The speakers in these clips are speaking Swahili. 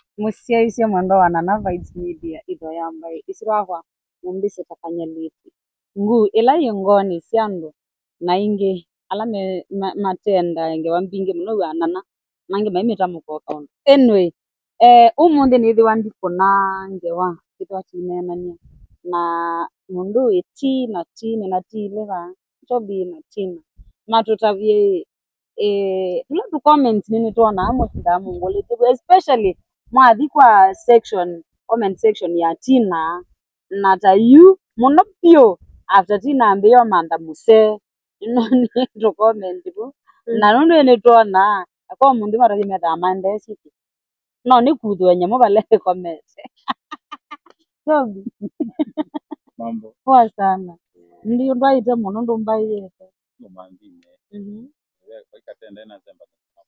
musia isio mwendo wana na Vibes Media ido yambaye isirahwa mumbise takanyaliti ngu ila yongoni siando na inge alame matenda inge wambinge muno wanana nange maimeta mukoka ono anyway umundi nithi wandiko nange wa kitwa kinenania na mundu eti na tini na tileva tobi na tina matutavie tula tu comments nini tuona amo ndamu ngole especially mwathi kwa section comment section ya tina na tayu muno pio after tina ambeyo manda muse noni to comment bu na nondo ene tuona kwa mundu marathi meta amanda siki no ni kudwenya mo bale comment tobi mambo poa sana ndio ndaite muno ndo mbaye mangine kwa katenda na zamba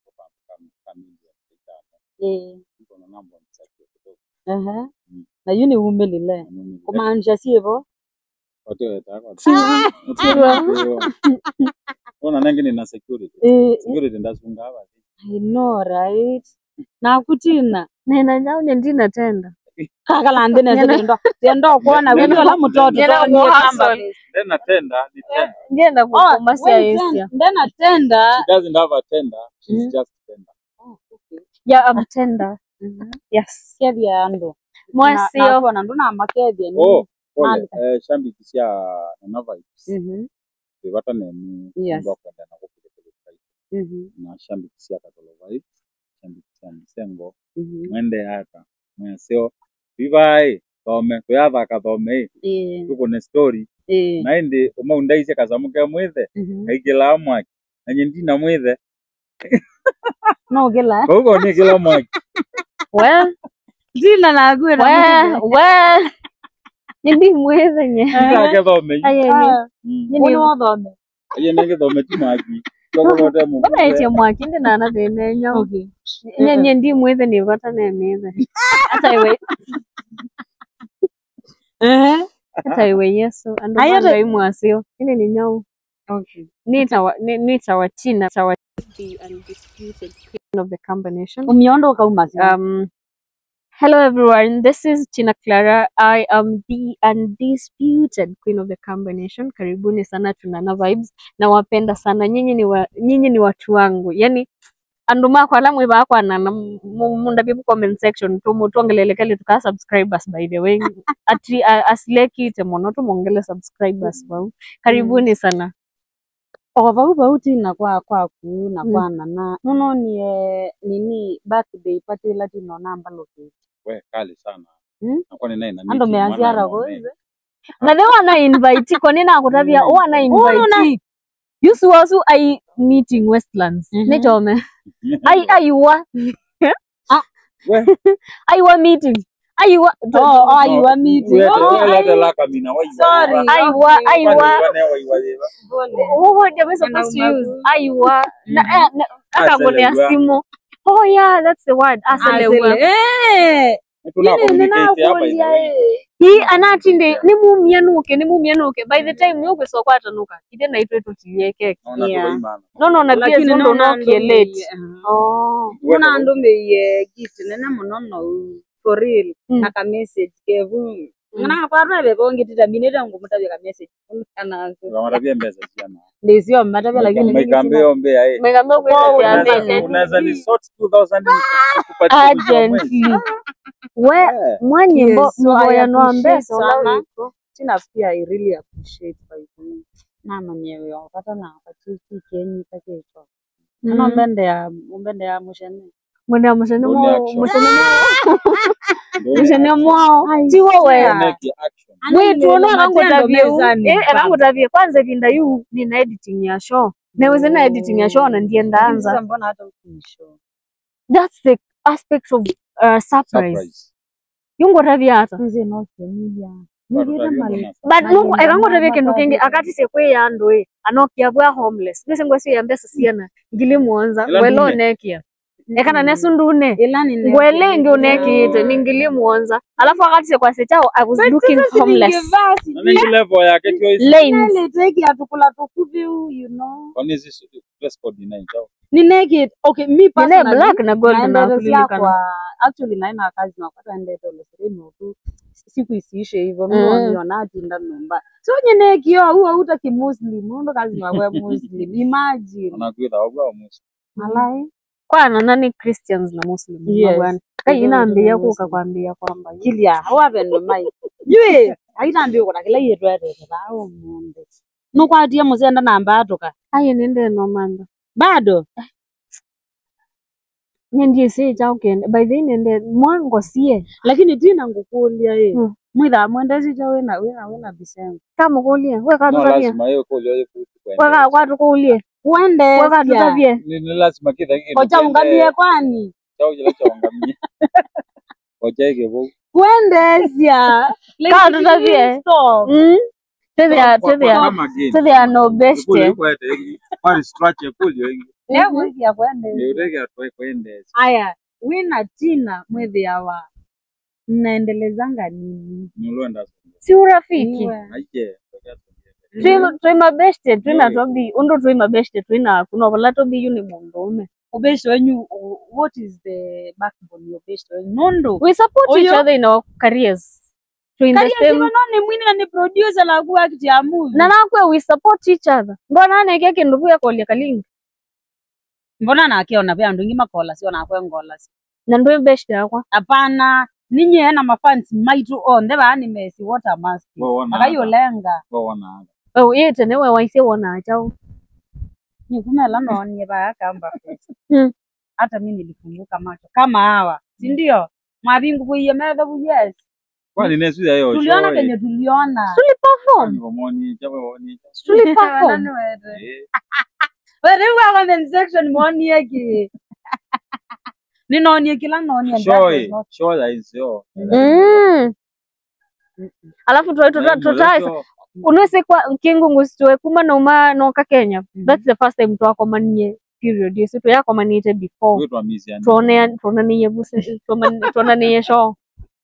kuna mambo msaki kidogo na yuni umelile kumaanisha sivyo watu wetaka ona nangine na security ndasunga hapa I know right na kutina nena nyao ndina tenda kakala ndine tendo kuona wewe wala mtoto ni kamba tena tenda ni tenda ngenda kumasia Asia ndena tenda she doesn't have a tender she's just tender yeah I'm tender yes kevya ando mwasio na ndo na makevya ni shambi kisia na Vibes wata nemi ndo kwenda na kupeleka na shambi kisia katolo Vibes shambi kisia msengo mwende hata mwasio vivae thome kuyatha kathome tuko ne story na indi umaundaise kazamuke mwithe kaigila mwaki na nyindina mwithe no gila kogo ni gila mwaki well dina na agwira well ndi mwithe nye ka thome ni thome aye nenge thome ti mwaki kogo bote mu baba eti mwaki ndi na thene nya okay nye ndi mwithe ni vata na mwithe hata iwe hata iwe Yesu ando banga imwasio ini ni nyau okay nita wa Tina tawa the undisputed queen of the combination umiondoka umasi hello everyone, this is Tina Clara. I am the undisputed queen of the combination. Karibuni sana Tunana Vibes na wapenda sana nyinyi ni watu wangu yani anduma kwa lamwe ba kwa na munda bibu comment section tuongelele kale tuka subscribers by the way ati asleki temono tumongele subscribers wao karibuni sana bauti na kwa na kwa na nono ni nini birthday party lati no namba loke we kali sana na kwa nini na ando meanziara goize na they wana invite kwa nini akutavia wana invite yusu wasu ai meeting Westlands nechome aiwa aiwa meeting aiwa aiwa meeting sorry aiwa what am I supposed to use aiwa akagone asimo oh yeah that's the word aselewa hii anatinde ni mumianuke by the time yoke so kwatanuka ide na itwe tutilie keke no na pia ndo no kielate kuna ndo me gift nena munono for real aka message kevu ngana kwa rebe bongi titabineta ngumutabya ka message kana ngamarabia mbeza sana ndizio matabya lakini megambe ombe kwa unaweza ni sort 2000 urgently we mwanyimbo mboya noambe sana sinafikia I really appreciate by you na mwenyewe wakata na wakati kenyi takecho na mbende ya mushene mwenda mushene mwao tiwo wewe tuona akangotavie kwanza vinda yu nina editing ya show naweza na editing ya show na ndiye ndaanza mbona hata ukishow that's the aspect of surprise yungo tavia hata nze no kemiya but mungu akangotavia kindu kingi akati sekwe ya ndoe anokia bwa homeless nise ngwesi ya mbesa siana ngili muanza welo nekia ekana nesundune ngwele ndio nekite ningili muanza alafu akati sekwa sechao I was looking homeless nani level yake tio lanes take atukula tukuvi you know kwani dress code ni ni naked okay me personally black na gold na kulilikana actually naina kazi napata ndete ole sireno tu siku isiishe hivyo niona ati ndani nyumba so nyene kio huwa uta kimuslim ndo kazi na muslim imagine unakwenda wao muslim malai Kwana nani Christians na Muslims bwana. Kai inaambia kukakwambia kwamba kilia hawabe no mai. Yue ainaambia kuna kila yetu ate bao munde. No kwa dia muzenda namba atoka. aye nende no manda. Bado Nendie si chao kende. By the nende mwango sie. lakini tina ngukulia mwitha mwendezi cha wena bisengo. Kama kulia. Wewe no katutabia. lazima hiyo kulia Wewe kwatu kulia. Uende Wewe katutabia. ni lazima kidha kile kocha ungamie kwani chao kile cha ungamie kocha yake bo uende sia Katutabia. Tebia no best. Kwa stretch kulio leo hiki ya kwende ndio yake kwende aya wina tina mwezi yawa mnaendelezanga nini nulwenda Si urafiki. aje Twima beste twina tobi undo twima beste twina kuno bala tobi yuni mundume. obesho wenyu what is the backbone of obesho nondo We support each other in our careers. To in the kariya same none mwini ni producer la ku act ya movie na nakwe we support each other. Mbona neke kindu ya kolia kalinga. mbona nakiona pia ndungi makola sio nakwe ngola Na ndo beste yakwa. hapana ninyi na mafans maitu on the anime si water mask akayolenga bona Oh yete newe waise wona chao. ni kumela noni ba kamba hata mimi nilifunguka macho kama hawa si ndio mabingu buye medha buyes kwani nesu ya yo tuliona kenye tuliona Tuli perform. ngomoni japo ni Tuli perform. wewe wa comment section moni yake ni noni kila noni show ya hizo Alafu tutai unose kwa kingu ngusitwe kuma no ma no ka Kenya. That's the first time to akomanie period. Yesu to yakomanite before. Tuone ni yebuse tuone ni show.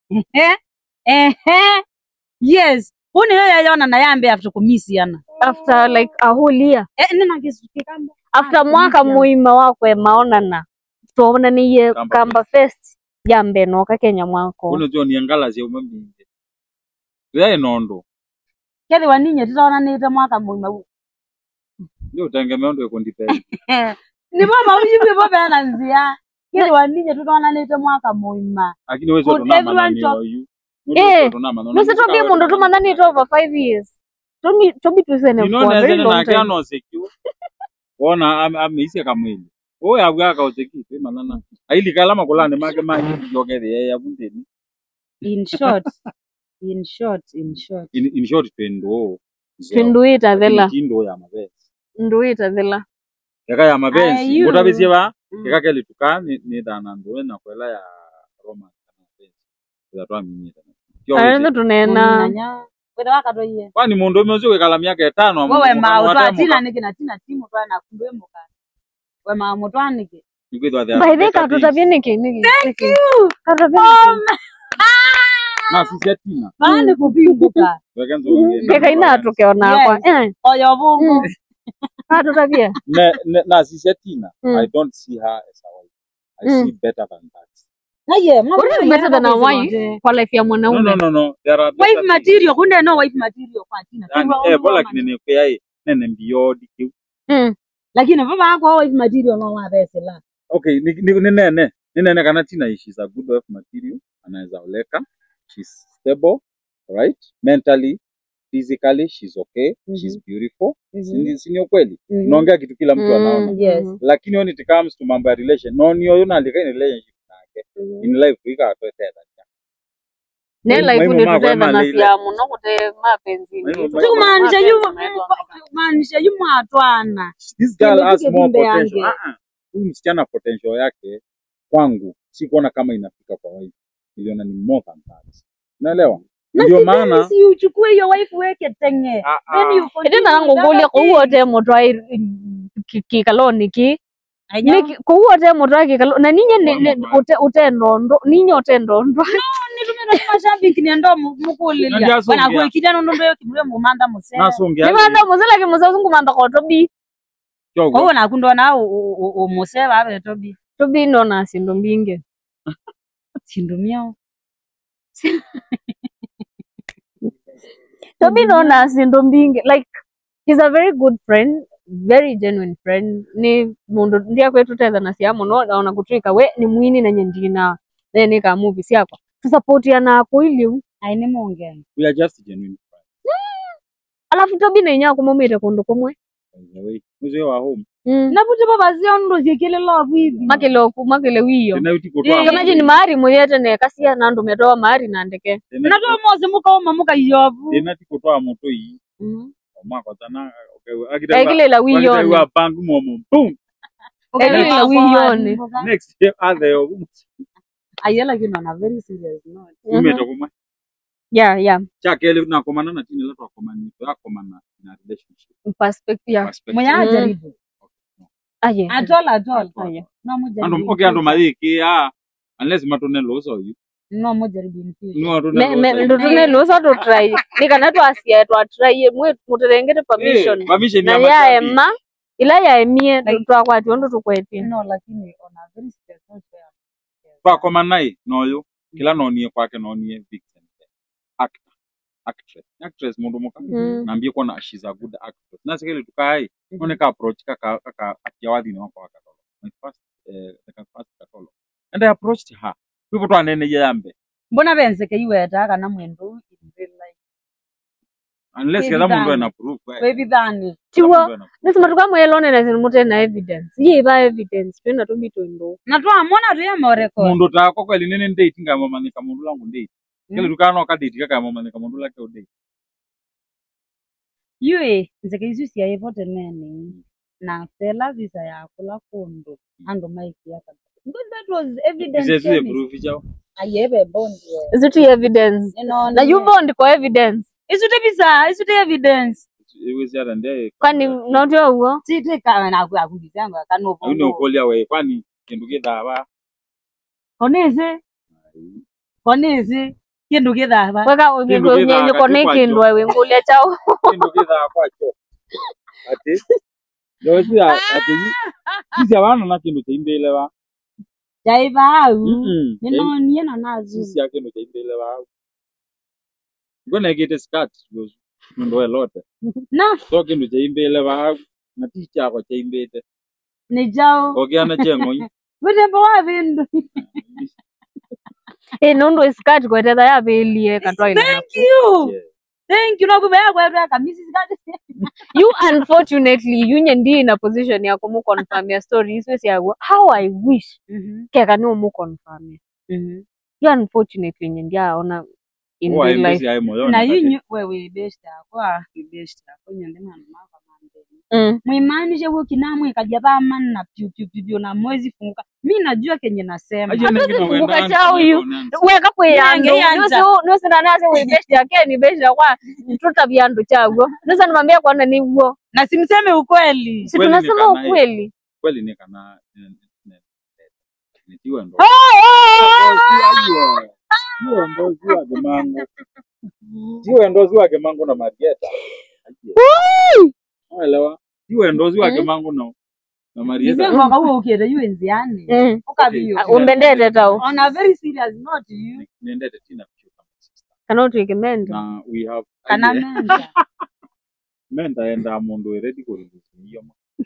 Yes une yona na yambe after kumisiana After like a whole year. nina kisukikamba After mwaka muima wakwe maonana. Tuone ni Kamba Fest yambe no ka Kenya mwako. uno jo ni ngala zi umambinge yeye nondo kethi waninye tutaona nite mwaka muima ndio utengemea ndo kundipe ni mama ujibu baba na nzia kethi waninye tutaona nite mwaka muima lakini wewe sio tunama na you Nusa tobi mundu tumandani it over 5 years. Tobi tuzene for a very long time. No secure. Ona ameisi kamwili. Oya abwaka oseki manana. Aili kalama kulane make maji yogere ya bundeni. In short Twinduita thela. Kindo ya mabesi. Nduita thela. Yaka ya mabesi. Mutabizie ba? Yaka kele tukani ni dana ndo na kwela ya Roma kana mabesi. Za twa minyita. Ayo tunena. Wewe wakatoiye. Kwani mundu umezwe kala miaka 5 wewe mautwa tina nikina tina timu twana kundwe muka. Wewe mautwa niki. By the katutabia niki. Thank you. Katutabia. Na sisi tina. Bani kupimbuka. Keka ina tukeona kwa. Oyo bungu. Katutabia. Na sisi tina. I don't see her as a wife. I see better than that. What is better than a wife kwa life ya mwanaume? No. There are wife material. Kunde no wife material kwa tina. Bola kinene kwa yeye nene mbiodi kiu. Lakini baba yako wife material no mabese la. Okay, nene kana tina she's a good wife material. Anaweza oleka. She's stable, right? Mentally, physically, she's okay. She's beautiful. Sini kweli. Tunaongea kitu kila mtu anaona. Yes. Lakini when it comes to mambo ya relation, no niyo nalika in relationship nake. In life wika atoteza. Ne life ni tutenda na siamu no kute mapenzi. Maanisha yu atwana. This girl has more potential. Huyu msichana potential yake kwangu si kuona kama inafika kwa wife. Niliona ni more than that. Unaelewa? Ndio maana si uchukue hiyo wife weke tenge. Then you continue. Ndio nango golia ko wote motwai kikaloni ki. Niki ko wote motwai kikalo na ninye utendondo ninye utendondo. Ni tumena mashabiki ni ndo mukulilia. Bana kwa kijana ndo ndio kibule mumanda musela. Nasongia. Mumanda musela kimuzazungu manda ko tobi. Ko na kundo na musela abe tobi. Tobi ndo na sindo mbinge. Sindumia. Toby naona sindo mbingi, like he's a very good friend, very genuine friend. Ni mundu ndia kwetu teza na siamo no naona kutrika we ni mwini na nyendina then ka movie siako support yana ko ili Aini monge. We are just genuine friends. alafu Toby na inya kumomete kondo komwe Anyway, mzee wa home. Na buti baba zio ndo zikile love hivi. Makele wiyo. Tena uti kutoa. Kama ni mari mwenyewe ne kasia na ndo metoa mari na ndeke. Na to moze muka yobu. Tena tikutoa moto hii. Omako tana Egile la wiyo. Wa bangu momo. Boom. Egile la wiyo. Next year other. Ayela kino na very serious note. Umeto kuma. Yeah. Chakele na komana na tini leto komani. Komana na relationship. Perspective. Mwenye ajaribu. Aye. Atol. Aye. No mujaribu. Okay, ando madiki unless matone loso you. No mujaribu infusion. No, ndo tune loso to try. Nikana to asia to try mwe muterengete permission. Permission na ya emma ila ya emie to akwati ondo to kweti. No, lakini ona very special. Kwa komanai noyo kila nonie kwake nonie victim. Actress mundu muka naambie kwa she's a good actress na sikile tukai oneka approach kaka akiawadhi ni wako wakatolo my first katolo and I approached her people to anene yambe mbona benzeke iweta kana mwendo in real life unless kila mundu ana proof baby dhani tiwa nasema tukamwe elone na zinumute na evidence ye ba evidence twenda to bito ndo na tu amona tu ya record mundu tako kweli nene date ngama manika mundu langu date kile dukano kadate kaka mama manika mundu lake date yue nzeke isusi ya evote nene na tela visa ya kula kondo ando maiki yaka because that was evidence is it proof jao ayebe bond is it evidence na you bond kwa evidence is it evidence iwezi hata ndiye kwani noto huo site kana na kundizanga kanovo uno kolia we kwani kindu kidaba koneze kindu kidaba weka unyenye koneki ndo wewe ngulia chao kindu kidaba kwacho ati dozi ati sisi abana na kindu kimbele ba jaiba au nino niena nazo sisi yake ndo kimbele ba ngone gete skat ndo elote na so kindu kimbele ba na ticha kwa kimbete ni jao ogiana chengo wende bwa bindu nondo iskati kwa teta ya belie katwa ile thank you nakubaya kwa hata kamisi skati you unfortunately you ndi in a position ya kumu confirm your story iswe si how I wish keka no mu confirm you unfortunately ndia ona in real life na you wewe best kwa nyende mama mande muimanishe huko kinamwe kaja ba manna piu na mwezi funguka mimi najua kenye nasema funguka chao you weka kwa yangu no sina nase we best yake ni best kwa tuta viando chago nasa nimwambia kwa nini huo na simseme ukweli si tunasema ukweli kweli ni kana nitiwa ndo Jiwe ndozi wake mangu na Marieta. Elewa. Jiwe ndozi wake mangu na Marieta. Sisi mwaka huo ukienda yue nziani. Ukabio. Umbendete tao. On a very serious note you. Nendete tina kuchuka sister. Cannot recommend. Na we have kana menda. Menda enda mundu ready ko hiyo.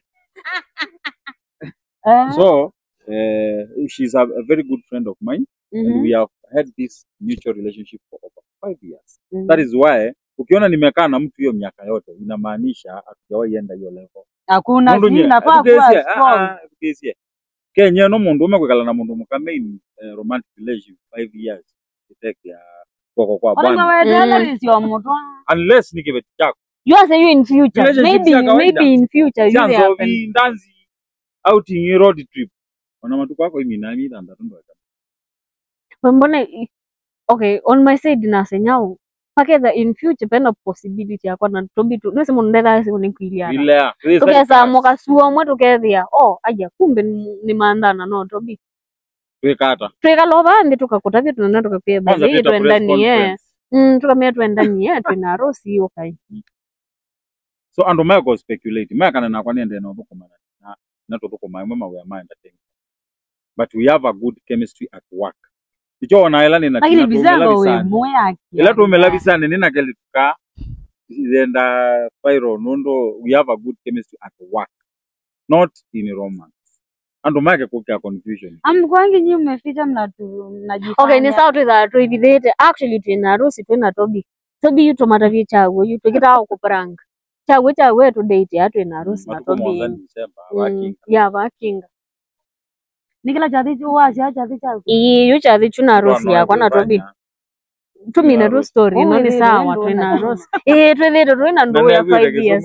So, she's a very good friend of mine. And we have had this mutual relationship for over 5 years. That is why ukiona nimekaa na mtu hiyo miaka yote inamaanisha hatujawahi enda hiyo level. Hakuna si nafaa kuwa strong. Kenya no mundu umekwekala na mundu mukame in romantic relationship 5 years. Take ya kwa bwana. Unless nikibeti chako. You are saying in future. Maybe in future you will happen. Ndanzi outing road trip. Ona matuko yako imi nami ndanda ndo. Mbona okay on my side na senyao pakeza in future pena possibility yakwa na tobi tu nese mundela se unikuiliana ile tukesa moka suo mwe tukethia aja kumbe ni maandana no tobi tweka loba ndi tukakutavya tunana tukapia bali twendani tukamia twendani twena rosi okay so ando mako speculate maka na kwa nende na boko mana na to boko mama we are mind thing but we have a good chemistry at work Icho na ela nina lakini bizango we moya ela tu melabisana nina kelituka zenda Pyro nondo we have a good chemistry at work, not in romance. Ando make kukia confusion. Amkwangi nyi mmeficha mnajifanya. Okay, ni sawa tu za tuivithite. Actually twina harusi twina Tobi. Tobi yuto matavie chago yuto kitao kupranga. Chago tu date ya twina harusi na Tobi. Ya vakinga. Nikila chathi chuwa chathi chago. Yu chathi chuna harusi yako na Tobi. Tumina tu story no ni sawa twina harusi. Twithite twina ndoa ya 5 years.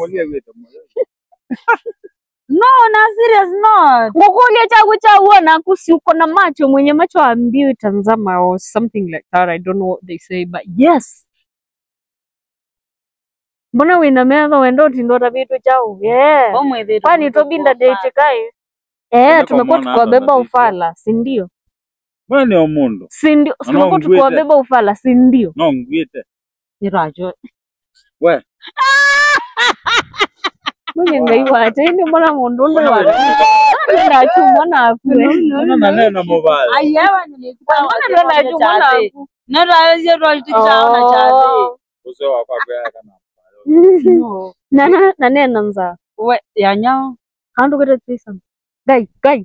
No, na serious not. Ngokulia chagu na kusi uko na macho mwenye macho ambiwe tazama or something like that. I don't know what they say, but yes. Mbona wina meza wendo tindota vitu chao? Yeah. Kwani Tobi date kai? Tumekuwa tukiwabeba ufala, si ndio? Mbona ni omundo? Si ndio? Tumekuwa tukiwabeba ufala, si ndio? No ngwite. Ni rajo. We. Mwenye ngaiwa tende mbona mundu ndo wa na chumwa na akwe na neno mobile ayawa nilikuwa ndo na chumwa na akwe na razi ndo alitikisa na chade uso wako kwa kana na nena nza we yanya kandu kete tsisa gai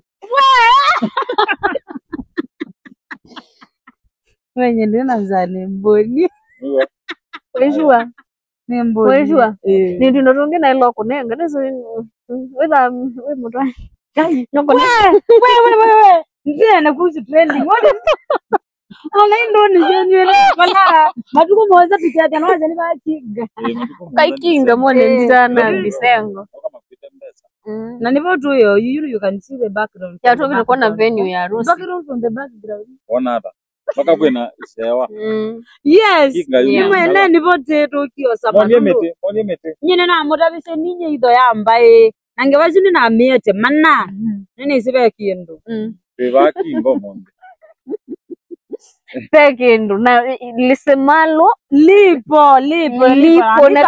wenye nena nza ni mboni wejua Wejua ni ndio ronge na iloko nenga nezo we mutwa gai noko we nje na kuzi trending what is ala ndo ni jenye wala matuko moza tikati na waza ni ba kinga kai kinga mone ndana bisengo na nipo tu yo you can see the background ya tu kuna kona venue ya harusi background from the background ona hapa mpaka kwena sewa yes nyuma ene nipo teto kio sababu onye mete nyine na mudabise ninye ido yambaye nange wazini na miete manna nini sibe kindu bebaki ngomonde pekindu na lisemalo lipo na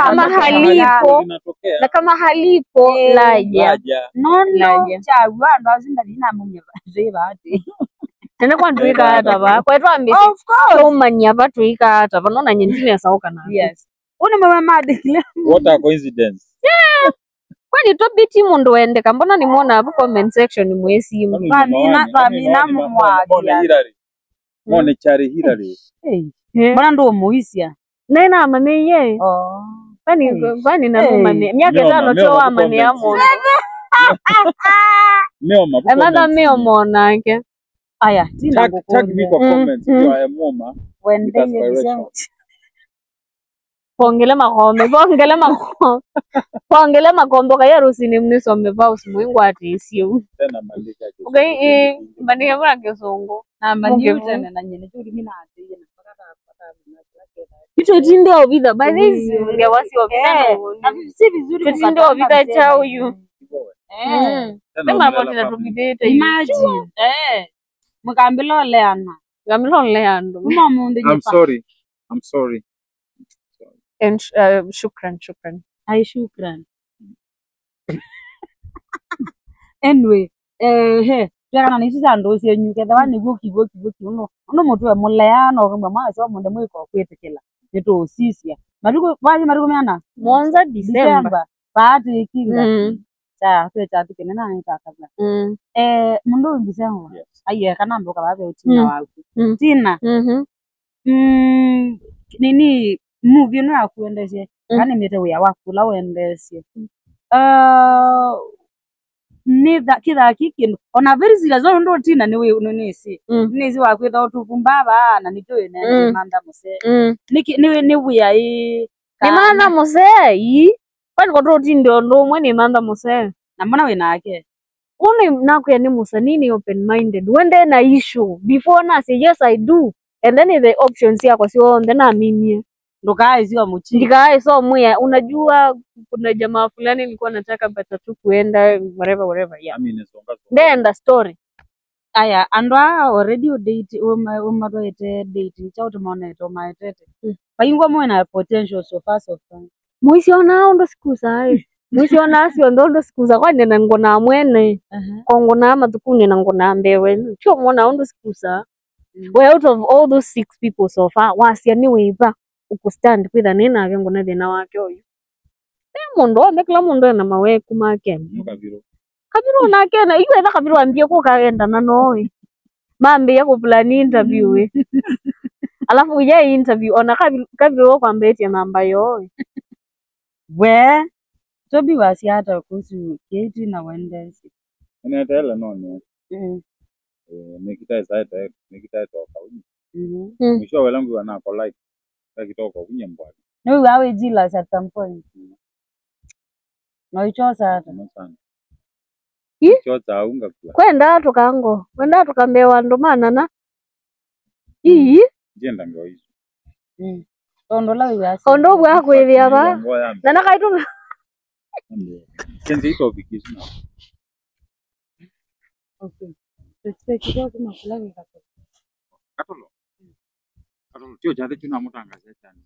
kama halipo laja nono chagwa ndo azinda dina munye zeba ati tena kwa nduika hata ba kwa hiyo ambisi umanya watu ika hata wanaona nyingine ya sauka na yes una mama madikile what a coincidence kwani Tobi timu ndo ende kambona nimuona hapo comment section mwesi famina mwagia mone chari hirari mbona ndo muhisia nena amane ye kwani na mane miaka 5 cho amane amo meoma amada meoma nake aya tina tag me kwa comment you are a moma when they pongele makombo kaya harusi ni mnisome vausi mwingu ati sio tena malika okay bandika kwa kesongo na bandiu tena na nyene tuli mina ati na pata kitu tindo obitha by this ngewasi obitha si vizuri tindo obitha chao yu tena tena tubidete imagine mukambilo leana mama I'm sorry and shukran ay shukran anyway Jana nisi sando senyuke da wani goki uno mutu wa muleano ngamba mwa so munde mwiko kwetekela neto osisia maruko meana mwanza December baati kinga cha kweta tikene na nita kabla mundu December aye kana mboka babe utina wako tina nini movie no akuendesie kana mete we wakula uendesie nitha kitha kikindu ona very serious ndo tina niwe unonisi nisi wakwitha utukumbaba na nitoe na manda muse ni buya ni manda muse kwani kwa tindo ndo mwe ni manda muse na mbona we nake una nakwe ni musa nini open minded wende na issue before na say yes I do and then the options yako sio then amini ndo kai sio muchi ndikai so mwe unajua kuna jamaa fulani nilikuwa nataka bata tu kuenda whatever yeah then the story aya andwa already date umadwete date chauto moneto maetete bayingwa mwana potential so fast of time muisiona ndo sikuza muisiona sio ndo sikuza kwa nena ngona mwene kongo na matukuni na ngona mbewe sio mwana ndo sikuza we out of all those 6 people so far wasia ni wiva ukustand kwitha nina ake ngona thina wake uyu mundu wothe kila mundu ena maweku make Kabiru nake na iwe Kabiru ambie ko kaenda na noe mambe ku plan interview we alafu ye interview ona Kabiru kwambetie namba yo we Tobi wasi hata kuhusu Kate na Wendelsi Ninaendelea none nikita toka mwisho welangu wanako like akitoka kunye mbali no wawe jila at some point no ichosa hata ichosa unga kwenda tukambewa ndo maana na jenda ngao hizo ondola wasi ondo bwa kwithia ba na nakaitu senze ito bikizu okay tusikie kuma fulani katolo tio jade tuna mutangaza cyane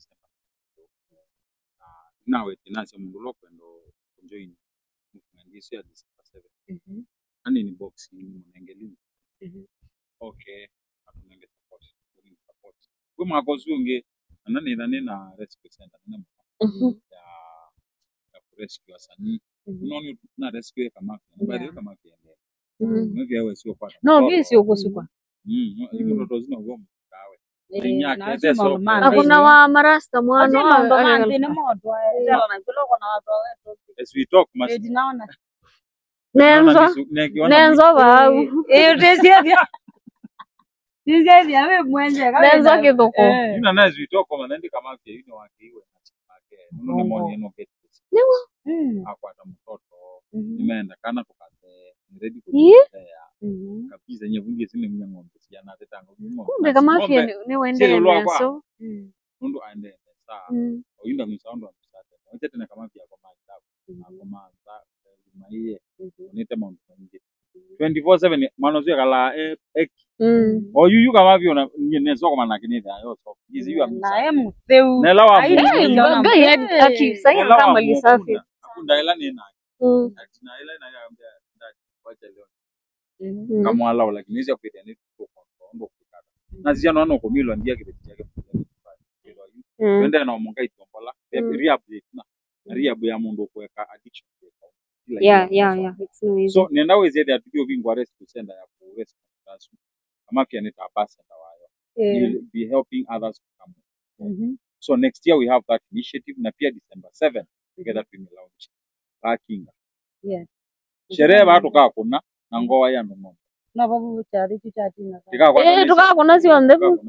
nawe tinase mundu lokwendo join ngisi ya December 7 ani ni box ni munengeli okay atunenge support kwa makozunge anani na rescue center na ya rescue asani unaoni na rescue kama baadhi kama kiende mimi yawe sio pata no mimi sio kusukwa hizo ndo zina ugomo kawe hakuna wa marasta mwana ndo mande ni moto tela na kilo kuna watu wetu as we talk mas naona nenzo ba utesia dia wewe mwenje kama nenzo kidoko ina na as we talk kama nandi kama vile ino wakiwe na ni moni eno get akwata mtoto nimeenda kana tukate ready kabisa nyevungi sine mnyang'ombe sijana tetanga kumbe kama afya ni wende so ndo aende saa oyinda misaundo msate wote tena kama afya kwa maji kama za maiye nite mount nje 24/7 manozo kala oyu kama afya na nyene soko manake ni yo so hizi yu na mtheu na lawa akisanya kama lisafi akunda ila ni na na ila na ya wacha leo kama alao lakini hizo kupita ni ndo kukata na zia naona komilo ndia kibeti yake twende na omonga itombola rehabilitate na rehab ya mundu kuweka addiction yeah it's no easy so nenda weze ya tukio bingwa rescue center ya ku rescue tasu kama pia ni tabasa ndawayo you'll be helping others to come so next year we have that initiative na pia December 7 together to launch parking sherehe watu kaa kuna na ngoa ya ng'ombe na babu chari chichati na tukaa kuna si wandebu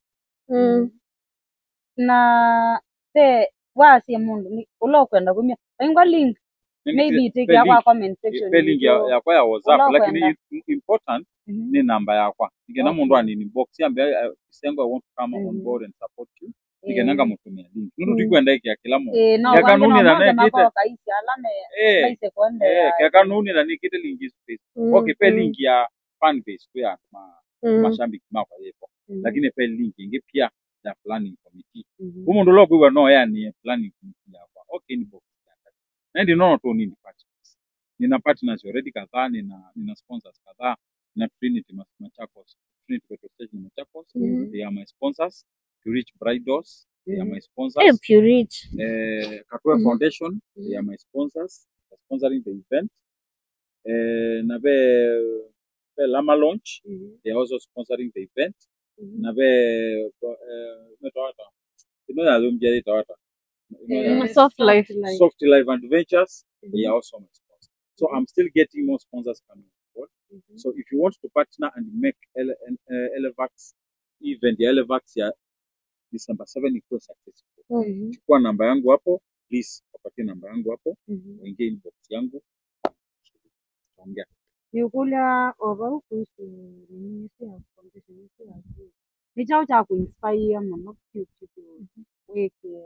na te wasi mundu ni ulokwenda kumia ingwa link maybe take ya comment section link ya kwa ya WhatsApp lakini important ni namba yakwa ngena mundu ani box ambaye December want to come on board and support you ngenanga mutumia link ndu tikwenda iki ya kila mundu ya kanuni na naye kite kaisi alame kaise kwende ya kanuni na nikite link space okay pe link ya fan base kwa mashambiki mako yepo lakini pe link inge pia ya planning committee umundu lokwiwa no yani planning committee yakwa okay ni box na ndio no to nini partners nina partners already kadhaa nina sponsors kadhaa na Trinity Machakos Trinity Petrol Station Machakos they are my sponsors to reach bridals they are my sponsors Purich Katwe Foundation they are my sponsors sponsoring the event na be Lama Launch they are also sponsoring the event na be metawata ino alumjeri tawata Soft Life Adventures they are also my sponsors so I'm still getting more sponsors coming forward so if you want to partner and make Elevax event ya Elevax ya December 7 ikuwe successful chukua namba yangu hapo please wapatie namba yangu hapo uingie inbox yangu ongea yukulia over kuhusu nini ya competition ya ni chao cha kuinspire mama kitu weke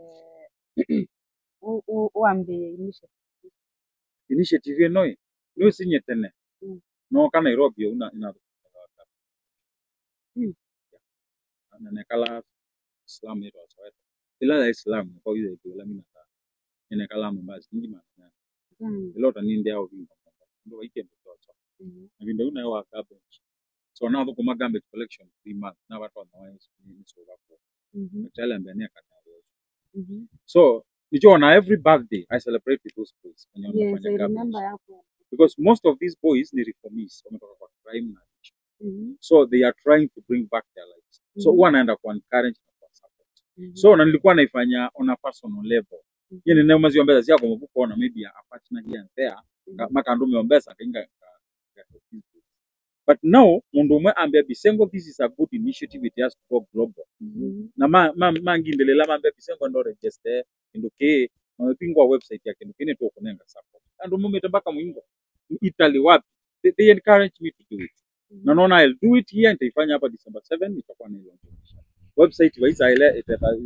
uambie initiative no sinye tene no kana Nairobi una na kala Islam yetu wasaweta ila Islam kwa hiyo ila mimi na kala mbazi nyingi mana leo taninde au vingi ndio wike mtoto na vindio una wa kabe So now the gambit collection 3 months na watu wanawahi so hapo tell them ne kata so nikiona every birthday I celebrate with those boys. Yes, I remember hapo. Because most of these boys ni reformists wametoka kwa crime na so they are trying to bring back their lives. So wanaenda ku encourage na ku support. So na nilikuwa naifanya on a personal level. Yeye ni ndio mbeza zia kwa mbuko na maybe a partner here and there makandume mbeza kinga. But now mundu mwe ambia Bisengo this is a good initiative, it has to go global. Na mangindelela mambia Bisengo ndo register ndoke mapingwa website yake ndokene to kunenga support. And mumete mpaka mwingo Italy wapi they encourage me to do it. Na naona I'll do it here nitaifanya hapa December 7 nitakuwa na launch. Website waisa ile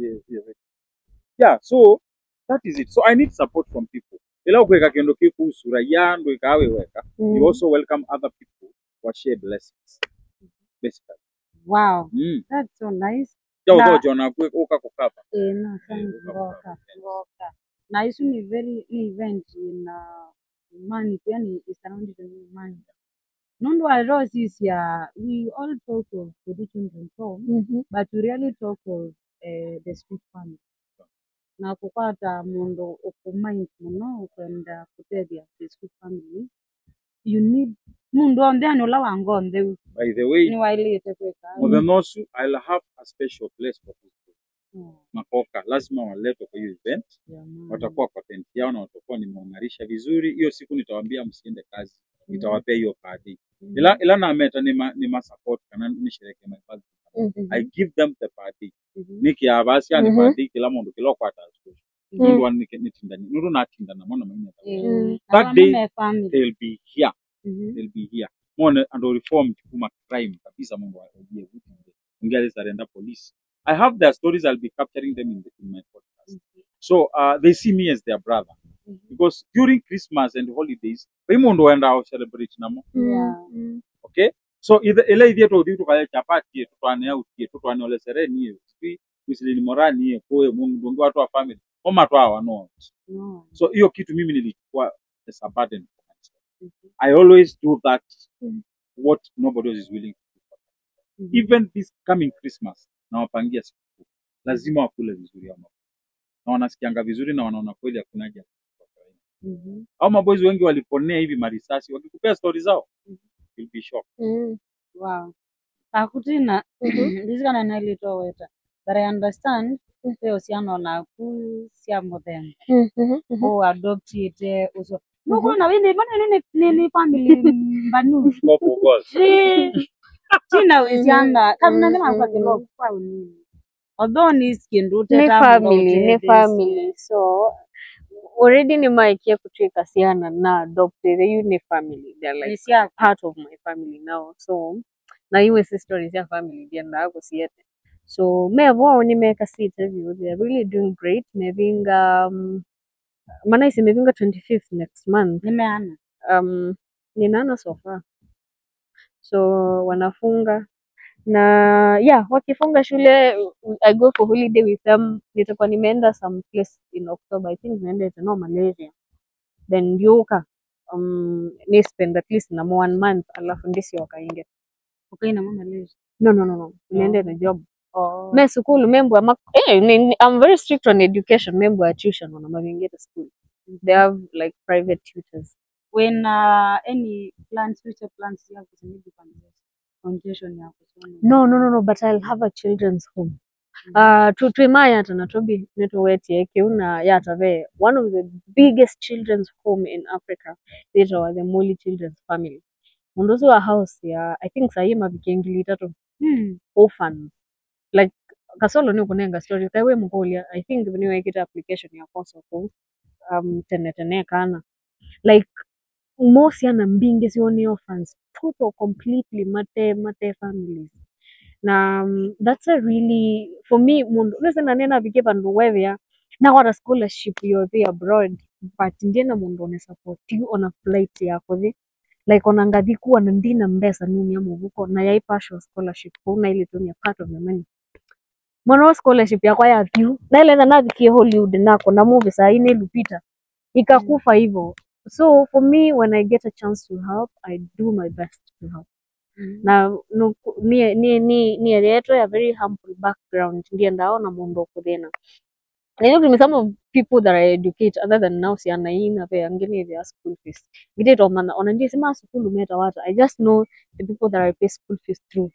yeah, so that is it. So I need support from people. Ila ukweka kendo kiku sura yangu ikawe weka. You also welcome other people who share blessings. Basically. Wow. That's so nice. Jao jona kuka kukapa. No, ngoka. Na isu ni very event na money yani is surrounded with money. Nondo Rose is here. We all talk of the children's home, but we really talk of the street family. Na kupata mundo ukumind muno kwenda kutedia the street family. You need mundo amdano la wangonde. By the way, ni wailete kweka. Modenosu I'll have a special place for people. Makoka lazima walete kwa hiyo event. Watakuwa kwa tent yao na watakuwa nimeungarisha vizuri. Hiyo siku nitawaambia msiende kazi. Nitawapea hiyo party. Ila na meta ni ma support kana nishereke my birthday. I give them the party. Niki abasi ani party kila mundu kila kwata. Ndio nitinda nuru na tinda na mwana mwenye. That day they'll be here. They'll be here. Mwana and reform kuma crime kabisa mungu ajie vitu. Ngale sarenda police. I have their stories, I'll be capturing them in my podcast. So they see me as their brother. Because during Christmas and holidays, Raimundo and I celebrate namo. Okay? So either idea to do to kaya chapati to ane ole sereni wisili morani koe mungu watu wa family. Mama tu hawa no. So hiyo kitu mimi nilikuwa as a burden for myself. I always do that what nobody else is willing to do. Even this coming Christmas na wapangia siku lazima wakule vizuri ama na wanasikianga vizuri na wanaona kweli hakuna haja. Au maboys wengi waliponea hivi marisasi wakikupea stories zao you'll be shocked. Wow. Akutina this gonna na little weta but I understand they osiano na ku siamo them who adopted also no na wende bana nini family mbanu Couple goals. Tina wisianga kabina ndema kwa kilo kwa unini although ni skindu ni family so already ni maikia kutuika siana na adopted you ni family they're like part of my family now so na iwe stories ya family dia na ako siete so mevo ni meka interview they are really doing great mevinga maana isi mevinga 25th next month nimeana ninaana so far so wanafunga na yeah wakifunga shule I go for holiday with them nitakuwa nimeenda some place in October I think naenda to Malaysia then yuka ni spend at least na 1 month alafu ndisi wakainge okay na Malaysia no niende na job me school member I'm very strict on education member tuition wana mavingeta school they have like private tutors when any plans future plans you have to maybe foundation ya kusoma no but I'll have a children's home tuimaya hata natobi neto weti yake una yata ve one of the biggest children's home in Africa they are the Moli Children's Family mundozo wa house ya I think sayima vikengi tatu orphans like kasolo ni kunenga story kaiwe mkolia I think niwe kita application ya koso ko tene kana like most yana mbingi sioni orphans total completely mate families na that's a really for me mundu listen nena bige bandu wewe na what a scholarship you're there abroad but ndiena mundu ne support you on a flight yako like onangathi kuwa na ndina mbesa nini ya muvuko na yai partial scholarship kuna ile tumia part of the money mono scholarship yako ya view na ile na thiki Hollywood nako na movie saa ine lupita ikakufa hivyo. So for me when I get a chance to help I do my best to help na ni yetu ya very humble background ndiye ndaona mundu kuthina. And you some of people that I educate other than now si anaina pe angeni their school fees. Gite ona ndiye sema school meta wata. I just know the people that I pay school fees through.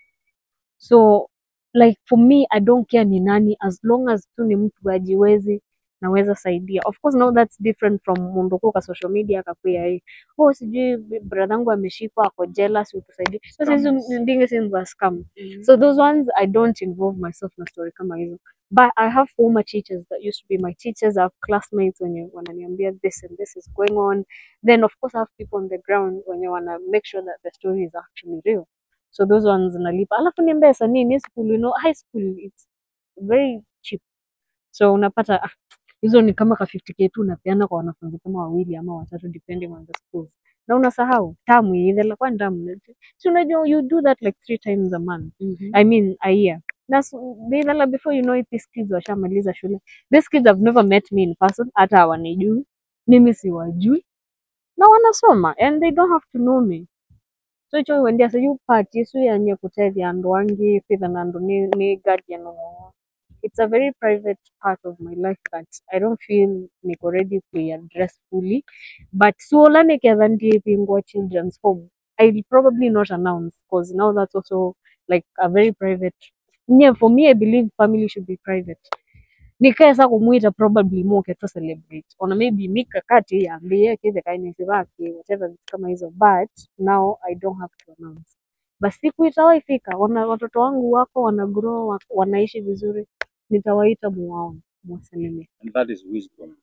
So like for me I don't care ni nani as long as tu ni mtu ajiwezi naweza saidia. Of course now that's different from mundu kwa social media akakwea sijui brother yangu ameshikwa ako jealous utusaidie. So hizo ndinge si scam. So those ones I don't involve myself na story kama hizo. But I have former teachers that used to be my teachers. I have classmates when wananiambia this and this is going on. Then of course I have people on the ground when you wanna make sure that the story is actually real. So those ones nalipa. Alafu niambia sasa nini school, high school it's very cheap. So unapata hizo ni kama ka 50k tu unapeana kwa wanafunzi kama wawili ama watatu depending on the schools. Na unasahau tamu ile la kwa ndamu. So unajua you do that like 3 times a month. I mean a year. That's before you know it, these kids washamaliza shule. These kids have never met me in person, hata hawanijui. Mimi siwajui. Na wanasoma and they don't have to know me. So icho wendia sa you party so yanye kutethi andu wangi fitha nandu ni guardian no. It's a very private part of my life that I don't feel niko ready to address fully. But so la neketha ndiye pingwa children's home, I'll probably not announce because now that's also like a very private. Yeah, for me I believe family should be private. Nikaesa kumuita probably more to celebrate. Or maybe mikakati ya mbie kile kindness wake whatever kama hizo, but now I don't have to announce. Basi siku itawaifika watoto wangu wako wana grow wanaishi vizuri, nitawaita muwaone mwasalimie. And that is wisdom.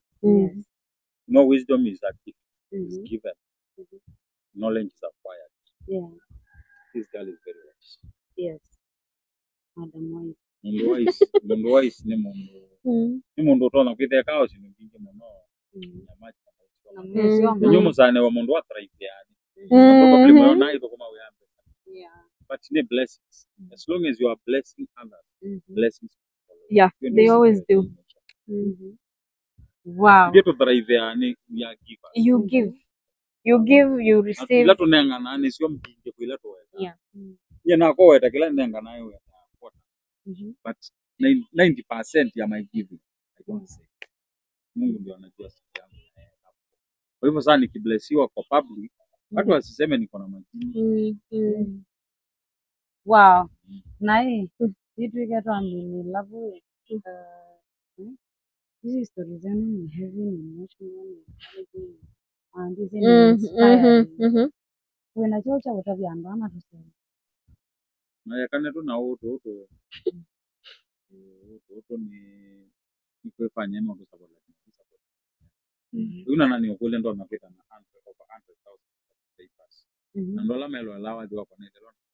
No, wisdom is a gift. It's given. Knowledge is acquired. Yeah. This girl is very wise. Yes. Madam wise. Mundu wise ni mundu. Ni mundu utona kwitheka kao sinu bingi muno. Nyamaji na mwezi. Nyumu sana wa mundu wa thrive yani. Probably mwana iko kama uyambe. Yeah. But need blessings. As long as you are blessing others, blessings. Yeah, they always do. Wow. You get to thrive yani ya giver. You give, you receive. Ila tunengana ni sio mbinge kwa ila tuweka. Yeah. Yena ko weta kila nengana nayo ya kwata. But 90% ya my giving I don't say. Mungu ndio anajua sisi yangu. Kwa hivyo sana nikiblessiwa kwa public, watu wasiseme niko na majini. Wow. Nai vitu ikatwambi ni love. Hizi stories zenu ni heavy, ni emotional, and is inspiring. Wena chocha utavyamba ama tuseme. Na yakane tu na uto ni kufanya nini ndo sababu. Una nani ukule ndo anapita na 100,000 papers. Na ndo la melo alawa diwa kwa nende lona.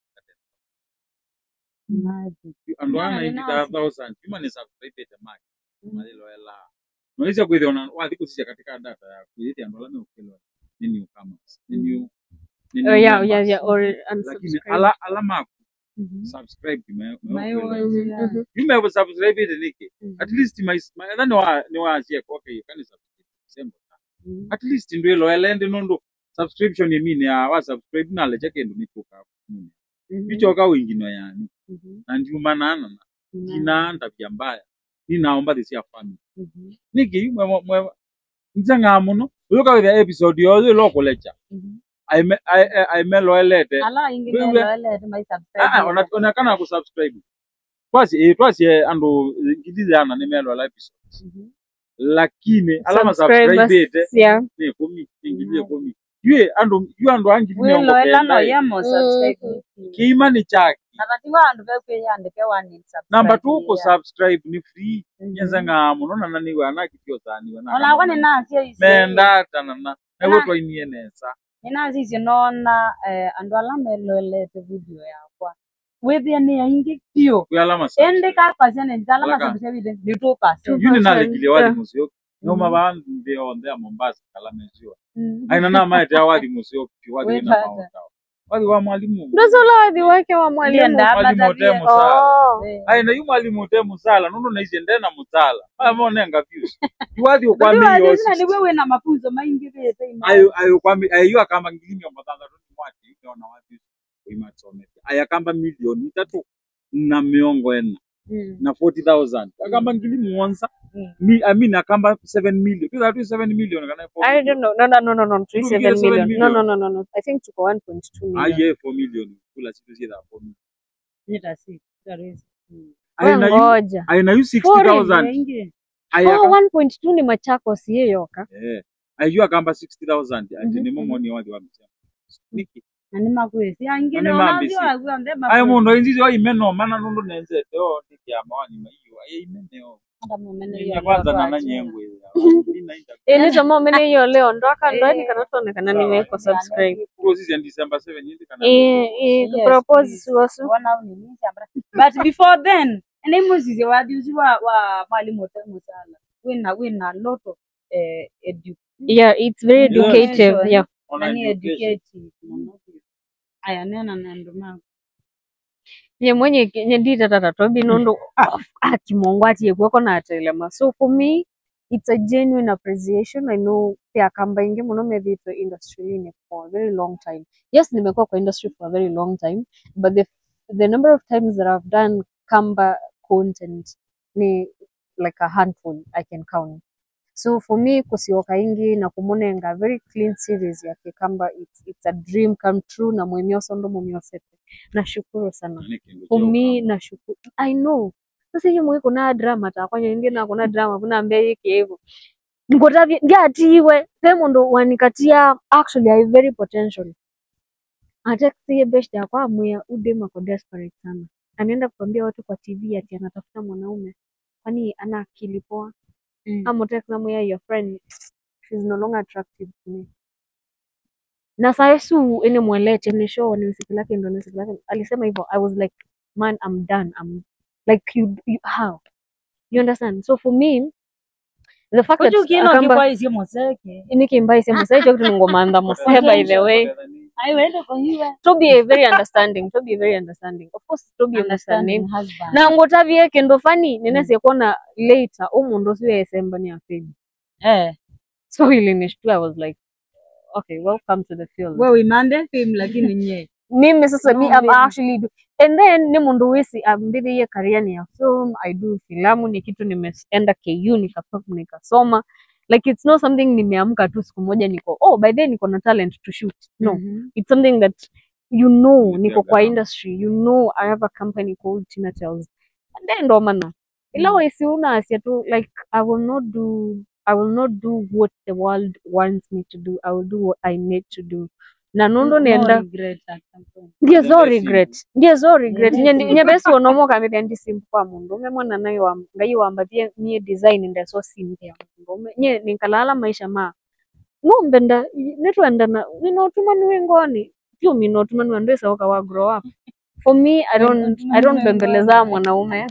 Ando ana 80,000 kima ni subscribe the mark. Malilo ela. Noisha kuiona wathi kusisha katika data ya kuithi ando la ukelo nini ukama. Nini Yeah or unsubscribe. Alama subscribe you may subscribe it niki. At least my then no asia okay can subscribe same. At least ndio loyal nondo subscription yemini ya wa subscribe na leje kendo nikuka. Bichoka wengine yani. Na ndio manana inaanda pia mbaya. Ninaomba this ya family. Niki mwe nzanga muno. Look at the episode yo local lecture. I loyalete. Ala ingi loyalete my subscribe. Onakana ku subscribe. Twasi ando ngidize ana ni loyal episode. Lakini alama subscribe ite. Yeah. Ni komi ingilie komi. Yue ando angi ni ongo. Loyal no yamo subscribe. Kiimani chake. Nabatiwa ando bepe yandike one subscribe. Number 2 ku subscribe ni free. Nyenza muno nani we anakitio zani we na. Ona kwani na sio isi. Menda tanana. Ewe to inienesa. Nina sisi nona ando alama loyalete video yakwa. Wewe ni ingi pio. Ku alama subscribe. Ende ka pasene ndalama subscribe ni 2%. Yuni nalikile wadi musio. Noma bandi ndio ndea Mombasa kalamezio. Aina na maite ya wadi musio wadi na maota. Wadi wa mwalimu. Ndio sala wadi wake wa mwalimu. Mwalimu temu sala. Aina yu mwalimu temu sala nundo naize ndena mutala. Mone ngaviews. Wadi ukwambi yosi. Ni wewe na mafunzo maingi vile. Ayo kwambi ayo kama ngilimi ombatanga tu mwati unaona wadi imatsometi. ayakamba milioni 3 na miongo ena na 40,000 akamba ngili muonza I mean akamba 7 million because 7 million kana 4 I don't know. No. 7 million. No. I think tuko 1.2 million. Yeah, 4 million. Kula siku zile 4 million. Nita si. Tarezi. Ngoja. Aina you 60,000. Oh, 1.2 ni Machakos yeyoka. Ayua kamba 60,000 ati ni momoni wadi wa mchana. Niki. Nani makwesi angine onavyo agwandema. Ayo mundo inzizi wa imeno mana nundu nenze teo tiki ya mawani maiyo aye imeneo. Ya kwanza na nyengwe. Ni tomo mene hiyo leo ndoka ndani kanatone kana nimeko subscribe. Process in December 7 hindi kana. Propose wasu. But before then, ene muzizi wadiuzi wa mwalimu musala. Wina lot of yeah, it's very educative. Yeah. Nani educative. Aya nena nanduma. Ye mwenye nyendita tata tobi nondo akimongo ati yegwako na atelema. So for me, it's a genuine appreciation. I know pia kamba ingi muno medito industry for a very long time. Yes, nimekuwa kwa industry for a very long time, but the number of times that I've done kamba content ni like a handful I can count. So for me kusioka ingi na kumonenga very clean series ya kikamba, it's a dream come true na mwemioso ndo mwemiosete. Nashukuru sana. For me nashukuru. I know. Sasa hiyo mwe kuna drama ta kwanya ingi na kuna drama kuna ambia yake hivyo. Ngotavi ngatiwe demo ndo wanikatia actually I very potential. Hata kisiye best ya kwa mwe udema kwa desperate sana. Anaenda kuambia watu kwa TV ati anatafuta mwanaume. Kwani ana akili poa. I'm text na your friend, she's no longer attractive to me. Na saisu ene mwelete ni show ni nisikilake ndo nisikilake alisema hivyo. I was like, man, I'm done. I'm like you how? You understand? So for me, the fact that akamba isi moseke nikimba isi moseke kitu ngoma anda moseke by the way. I went to hiwa. To be very understanding. Of course, to be understanding. Na ngota vieke ndo fani nenesi kuona later umuntu siwe esemba ni afeni. So ilinishtua. I was like, okay, welcome to the field. Wewe imande film lakini nye. Mimi sasa I'm actually and then ni mundu wisi ambidi ye career ni ya film. I do filamu ni kitu nimeenda KU nikasoma. Like it's not something nimeamka tu siku moja niko by then niko na talent to shoot. No. It's something that niko kwa industry. I have a company called Tina Tells. And then ndo maana. Ila isi una asia tu like I will not do what the world wants me to do. I will do what I need to do. Na nondo nenda ndiye zo regret. Nye beso onomoka methi simple kwa mundu umemwana nayo ngayo ambathie nie design nda so simple mundu nye nikalala maisha ma ngombe nda netwenda na ninotuma niwe ngoni pio minotuma niwe ndesa wa grow up. For me I don't bembeleza mwanaume.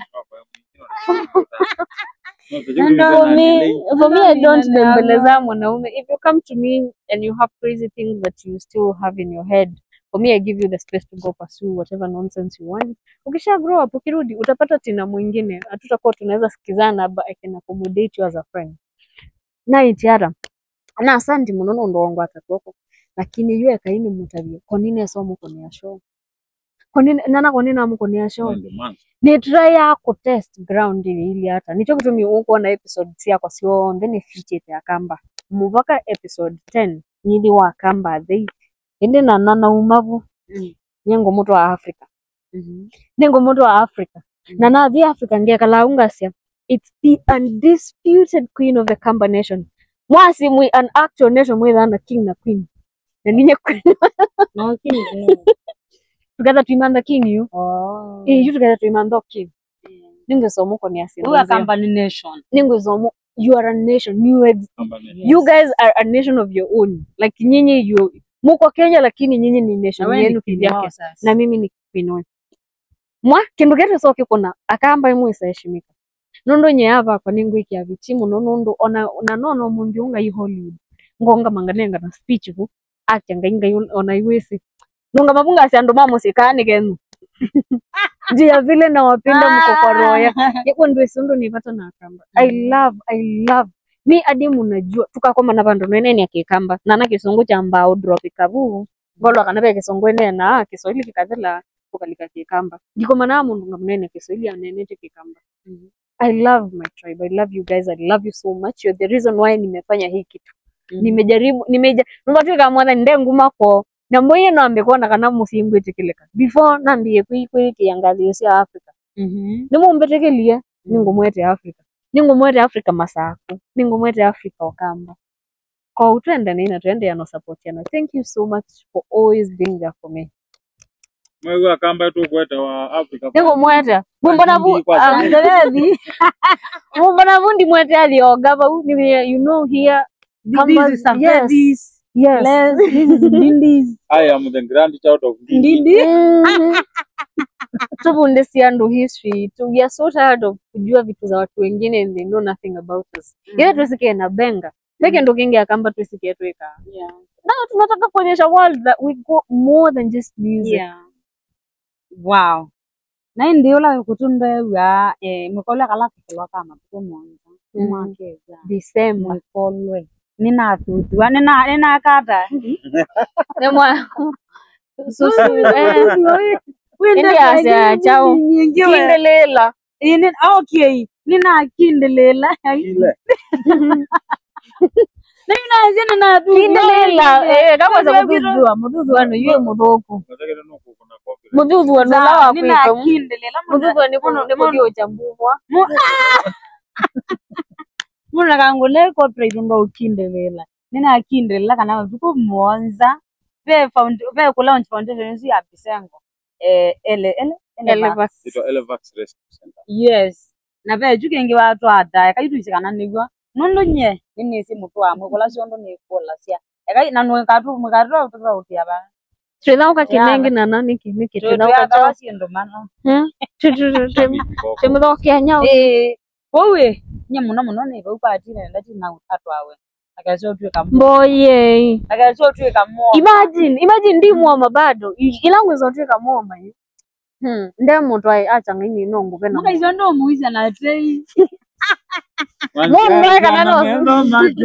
For me, I don't bembeleza mwanaume. If you come to me and you have crazy things that you still have in your head, for me, I give you the space to go pursue whatever nonsense you want. Ukisha grow up, ukirudi, utapata tina mwingine. Hatutakuwa tunaweza sikizana, but I can accommodate you as a friend. Na itiara. Na asante munono ndo wangu atatuoko. Lakini yue kaini mutavio. Konine somo kone show. Konine amu kone show. Ni try ya test ground ili hata nicho kitu mi uko na episode sia kwa sio ndene feature ya kamba muvaka episode 10 nili wa kamba they ende na nana umavu nyengo moto wa Africa nengo moto wa Africa na na the Africa ngia kalaunga sia it's the undisputed queen of the Kamba nation mwasi mwi an actual nation mwe na king na queen na ninye queen no king together to king you you together to king ninge somo koni asili we Kamba nation ninge somo you are a nation you guys are a nation of your own like nyinyi muko Kenya lakini nyinyi ni nation yenu kivyake na mimi ni queen mwa kindu getu soke kuna akamba imu isaheshimika nondo nyava kwa ningu iki ya vitimu nondo ona nono mundiunga i Hollywood ngonga manganenga na speech ku akyanga inga ona iwesi nunga mabunga asiando mamo sikani kenu jia vile na wapenda mko kwa roya yako ndio isundu nipata na Kamba. I love mi adimu najua tukakoma na bandu nene ya kikamba na na kisungu cha mbao drop ikabu ngolo akanabe kisongo ene na Kiswahili kikadela tukalika Kikamba ndiko maana mundu ngamnene Kiswahili anenete Kikamba. I love my tribe. I love you guys. I love you so much. You're the reason why nimefanya hii kitu. Nimejaribu nungatu kamwana nde nguma ko na moye no ambekona kana musingwe tikileka before nambiye kwi kiangazi yosi ya Africa. Nimumbetekelie ningomwete Africa. Ningomwete Africa Masaku. Ningomwete Africa Okamba. Kwa utwende nina twende ya no support yana. Thank you so much for always being there for me. Mwewe Akamba tu kweta wa Africa. Ningomwete. Mbona bu ndelevi. Mbona bu ndi mwete ali ogaba you know here this is Safedis. Yes. This is Ndindis. I am the grandchild of Ndindi. Tubundesiando history. We are so tired of kujua vitu za watu wengine and they know nothing about us. Ile tusikie na benga. Peke ndo kingi Akamba tusikie tuika. Yeah. Now tunataka kuonyesha world that we go more than just music. Yeah. Wow. Na ndio la kutumbe wa mkola kala kwa kama kwa mwanzo. Mwakeza. December. Mkolwe. Nina tutu. Nina kata. Nemwa. Susu. India asa chao. Kindelela. Okay. Nina kindelela. Kile. Nina zina na tu. Kindelela. Kama za mududua no yue mudoko. Mududua no lawa nina kindelela. Mududua ni kono ndio chambua. Muna kangole corporate ndo kindelela. Nina kindelela kana tuko Mwanza. Ve launch foundation ya Bisengo. Elevax Rescue Center. Yes. Na ve jukenge watu ada kayituisikana nigwa. Nondo nye nisi mutu amwe kola siondo ni kola sia. Ekai nanu katu utaka utia ba. Trena uka kinengi na nani kiniki trena uka cha siendo mana. Temu dokia nyao. Wewe nye muno ne ba upatine ndati na utatu awe. Akazo tuwe kamo. Boye. Akazo tuwe kamo. Imagine ndi muoma bado. Ilangu zo tuwe kamo mai. Nde mtu acha ngini nongo bena. Muka izo ndo muiza na tei. Mwaka kana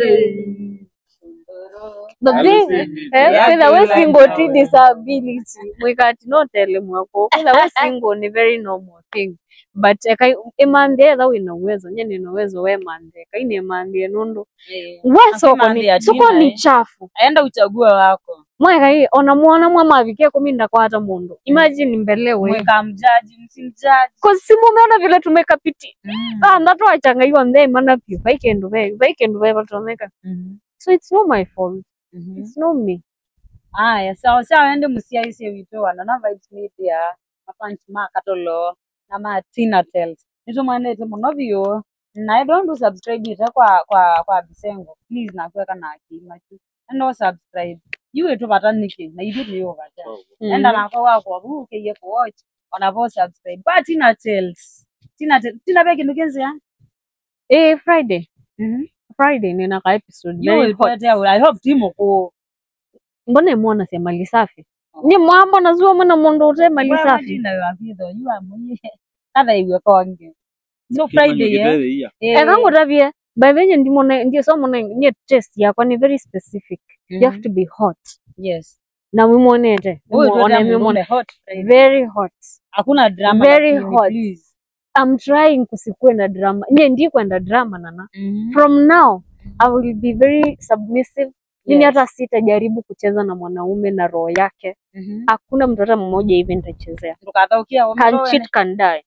the thing, we single to disability. We got no tell mwako. We single ni very normal thing. But kai emande that we know wezo nyeni no wezo we mande. Kai ni emande nondo. We soko ni chafu. Aenda uchague wako. Mweka hii onamuona mama vikia kuminda kwa hata mundu. Imagine mbele we. Mweka mjaji msimjaji. Kwa simu umeona vile tumekapiti. Ndato achanga hiyo ndei mana pio. Vaikendu we watoneka. So it's not my fault. It's not me. Aya, sawa ende musia ise wito wana na Vibes Media, mafansi makatolo, na Martina Tells. Nito mwanete munovio, na I don't do subscribe ita kwa Bisengo. Please na kuweka na akima tu. Endo subscribe. Yue tu batanike, na ibi liyo bata. Enda na kwa wako, uke ye ku watch, wanavo subscribe. But Tina Tells. Tina beki nukenzi ya? Friday. Friday nina ka episode very hot. I hope timo ko mbona muona sema lisafi ni mwambo nazuo mwana mondo ute mali safi na wapido you are mwenye kada iwe konge so Friday kango tabie by the ndimo ndio somo na test yako ni very specific. You have to be hot. Yes. Na mumonete muone hot very hot, hakuna drama very hot. Please. I'm trying kusikue na drama. Nye ndi kwenda drama nana. From now, I will be very submissive. Mimi hata sitajaribu kucheza na mwanaume na roho yake. Hakuna mtu hata mmoja hivi nitachezea. Can cheat, can die.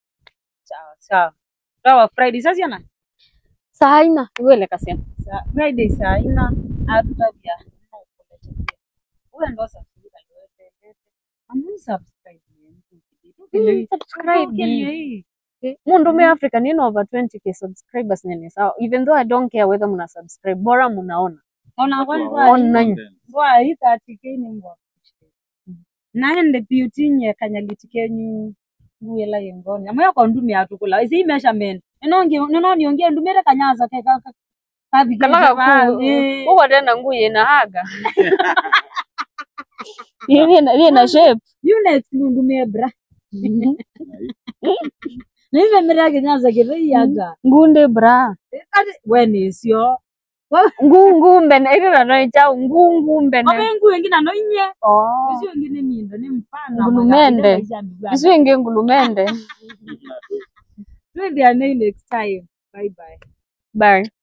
Sawa Friday sasa yana? Saa ina, uwele kasema. Friday saa ina, atutabia. Uwe ndo subscribe. Subscribe. Mundu me Africa nino over 20k subscribers nene sawa. Even though I don't care whether muna subscribe, bora munaona. Ona kwa hii 30k ni ngwa. Naende beauty nye kanyaliti kenyu nguela yengoni. Amoya kwa ndumi atukula. Isi measurement. Nino niongea ndumere kanyaza kaka. Uwa tena nguye na haga. Yeye na shape. You next ndumere bra. Nive mirage nyaza kirei yaga. Ngunde bra. When is your Ngumbe na ile na cha ngumbe na. Obengu wengine no inye. Oh. Isi wengine mindo ni mfano. Ngulumende. Isi wengine ngulumende. Twende next time. Bye bye. Bye.